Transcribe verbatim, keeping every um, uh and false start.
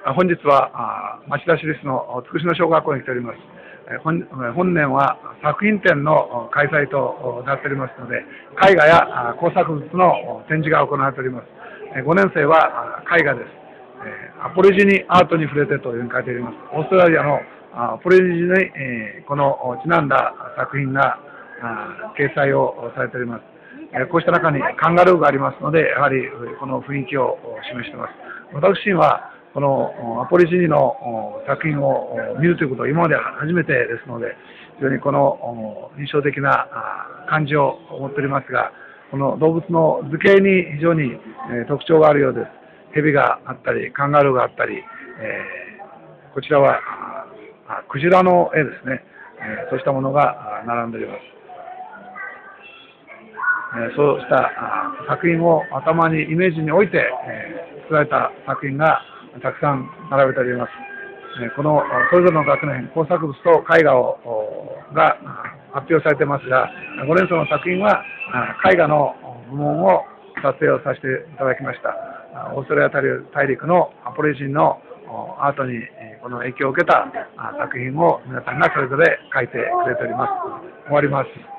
本日は町田市立の筑紫野小学校に来ております。本, 本年は作品展の開催となっておりますので、絵画や工作物の展示が行われております。ごねん生は絵画です。アポリジニアートに触れてというふうに書いております。オーストラリアのアポリジニにこのちなんだ作品が掲載をされております。こうした中にカンガルーがありますので、やはりこの雰囲気を示しています。私はこのアポリジニの作品を見るということは今まで初めてですので、非常にこの印象的な感じを持っておりますが、この動物の図形に非常に特徴があるようです。蛇があったり、カンガルーがあったり、えー、こちらはクジラの絵ですね、えー、そうしたものが並んでおります。えー、そうした作品を頭にイメージに置いて、えー、作られた作品がたくさん並べております。えー、このそれぞれの学年、工作物と絵画をが発表されていますが、ごねん生の作品は絵画の部門を撮影をさせていただきました。オーストラリア大陸のアポリジニのアートにこの影響を受けた作品を皆さんがそれぞれ描いてくれております。終わります。